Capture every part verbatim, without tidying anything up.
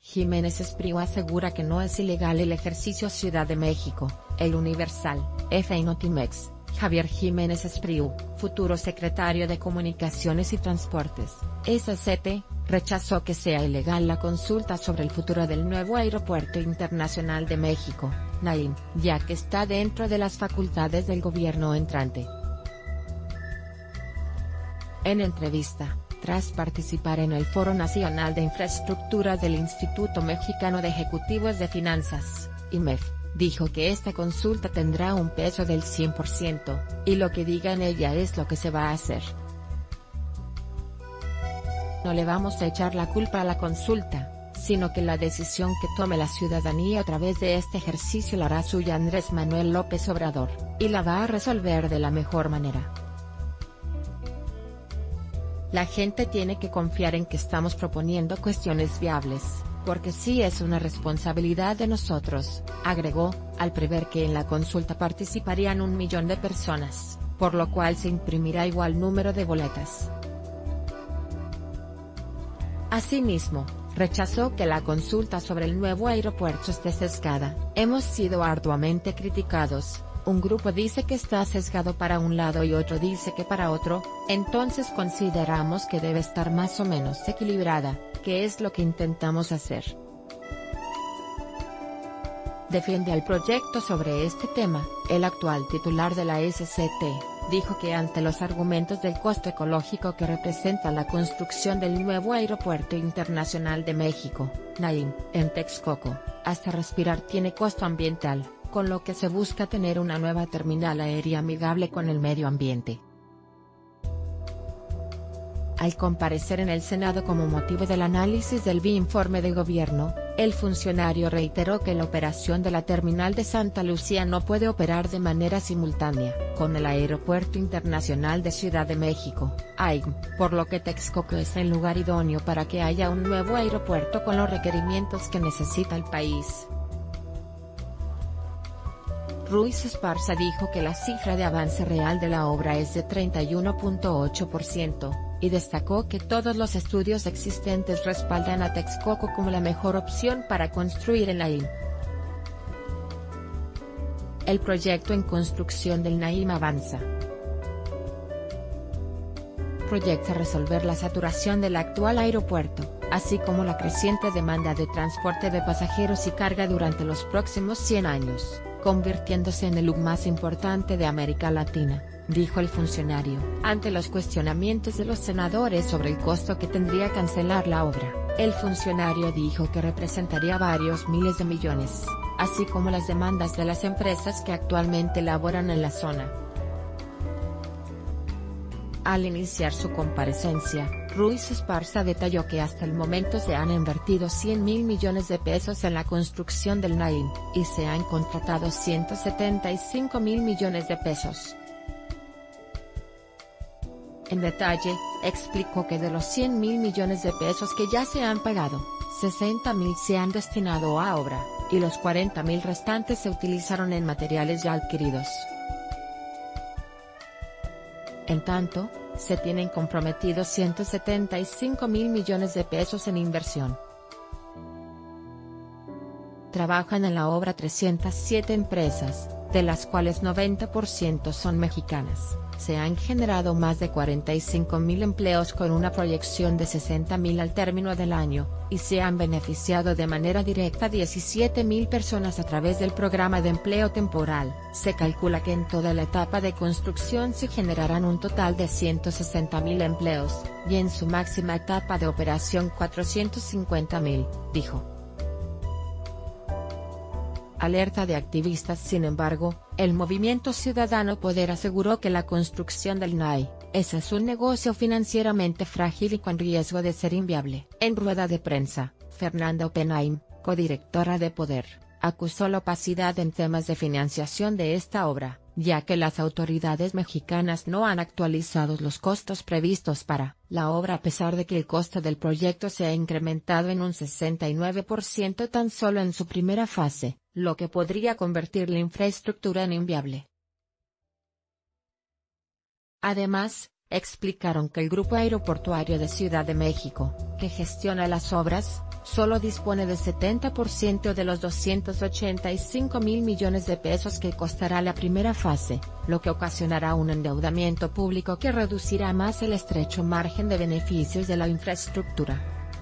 Jiménez Espriu asegura que no es ilegal el ejercicio. Ciudad de México, El Universal, F y Notimex. Javier Jiménez Espriu, futuro secretario de Comunicaciones y Transportes, S C T, rechazó que sea ilegal la consulta sobre el futuro del nuevo Aeropuerto Internacional de México, NAIM, ya que está dentro de las facultades del gobierno entrante. En entrevista, tras participar en el Foro Nacional de Infraestructura del Instituto Mexicano de Ejecutivos de Finanzas, I M E F, dijo que esta consulta tendrá un peso del cien por ciento, y lo que diga en ella es lo que se va a hacer. No le vamos a echar la culpa a la consulta, sino que la decisión que tome la ciudadanía a través de este ejercicio la hará suya Andrés Manuel López Obrador, y la va a resolver de la mejor manera. La gente tiene que confiar en que estamos proponiendo cuestiones viables, porque sí es una responsabilidad de nosotros, agregó, al prever que en la consulta participarían un millón de personas, por lo cual se imprimirá igual número de boletas. Asimismo, rechazó que la consulta sobre el nuevo aeropuerto esté sesgada. Hemos sido arduamente criticados, un grupo dice que está sesgado para un lado y otro dice que para otro, entonces consideramos que debe estar más o menos equilibrada, que es lo que intentamos hacer. Defiende al proyecto sobre este tema. El actual titular de la S C T, dijo que ante los argumentos del costo ecológico que representa la construcción del nuevo Aeropuerto Internacional de México, NAIM, en Texcoco, hasta respirar tiene costo ambiental, con lo que se busca tener una nueva terminal aérea amigable con el medio ambiente. Al comparecer en el Senado como motivo del análisis del bi-informe de gobierno, el funcionario reiteró que la operación de la terminal de Santa Lucía no puede operar de manera simultánea con el Aeropuerto Internacional de Ciudad de México, A I M, por lo que Texcoco es el lugar idóneo para que haya un nuevo aeropuerto con los requerimientos que necesita el país. Ruiz Esparza dijo que la cifra de avance real de la obra es de treinta y uno punto ocho por ciento, y destacó que todos los estudios existentes respaldan a Texcoco como la mejor opción para construir en la I M. El proyecto en construcción del NAIM avanza. Proyecta resolver la saturación del actual aeropuerto, así como la creciente demanda de transporte de pasajeros y carga durante los próximos cien años, convirtiéndose en el hub más importante de América Latina, dijo el funcionario. Ante los cuestionamientos de los senadores sobre el costo que tendría cancelar la obra, el funcionario dijo que representaría varios miles de millones, así como las demandas de las empresas que actualmente laboran en la zona. Al iniciar su comparecencia, Ruiz Esparza detalló que hasta el momento se han invertido cien mil millones de pesos en la construcción del NAIM, y se han contratado ciento setenta y cinco mil millones de pesos. En detalle, explicó que de los cien mil millones de pesos que ya se han pagado, sesenta mil se han destinado a obra, y los cuarenta mil restantes se utilizaron en materiales ya adquiridos. En tanto, se tienen comprometidos ciento setenta y cinco mil millones de pesos en inversión. Trabajan en la obra trescientas siete empresas, de las cuales noventa por ciento son mexicanas. Se han generado más de cuarenta y cinco mil empleos con una proyección de sesenta mil al término del año, y se han beneficiado de manera directa diecisiete mil personas a través del programa de empleo temporal. Se calcula que en toda la etapa de construcción se generarán un total de ciento sesenta mil empleos, y en su máxima etapa de operación cuatrocientos cincuenta mil, dijo. Alerta de activistas. Sin embargo, el Movimiento Ciudadano Poder aseguró que la construcción del NAIM, ese es un negocio financieramente frágil y con riesgo de ser inviable. En rueda de prensa, Fernanda Oppenheim, codirectora de Poder, acusó la opacidad en temas de financiación de esta obra, ya que las autoridades mexicanas no han actualizado los costos previstos para la obra a pesar de que el costo del proyecto se ha incrementado en un sesenta y nueve por ciento tan solo en su primera fase, lo que podría convertir la infraestructura en inviable. Además, explicaron que el Grupo Aeroportuario de Ciudad de México, que gestiona las obras, solo dispone del setenta por ciento de los doscientos ochenta y cinco mil millones de pesos que costará la primera fase, lo que ocasionará un endeudamiento público que reducirá más el estrecho margen de beneficios de la infraestructura.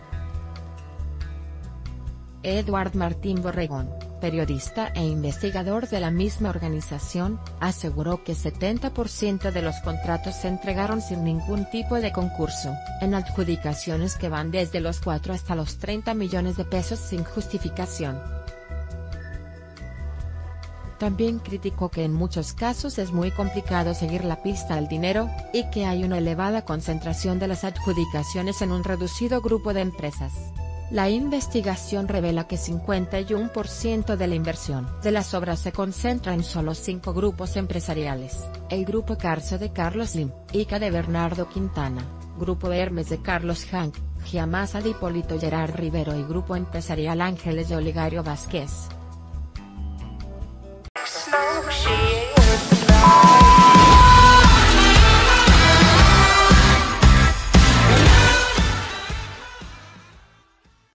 Edward Martín Borregón, periodista e investigador de la misma organización, aseguró que setenta por ciento de los contratos se entregaron sin ningún tipo de concurso, en adjudicaciones que van desde los cuatro hasta los treinta millones de pesos sin justificación. También criticó que en muchos casos es muy complicado seguir la pista al dinero, y que hay una elevada concentración de las adjudicaciones en un reducido grupo de empresas. La investigación revela que cincuenta y uno por ciento de la inversión de las obras se concentra en solo cinco grupos empresariales: el Grupo Carso de Carlos Slim, I C A de Bernardo Quintana, Grupo Hermes de Carlos Hank, Giamasa de Hipólito Gerard Rivero y Grupo Empresarial Ángeles de Olegario Vázquez.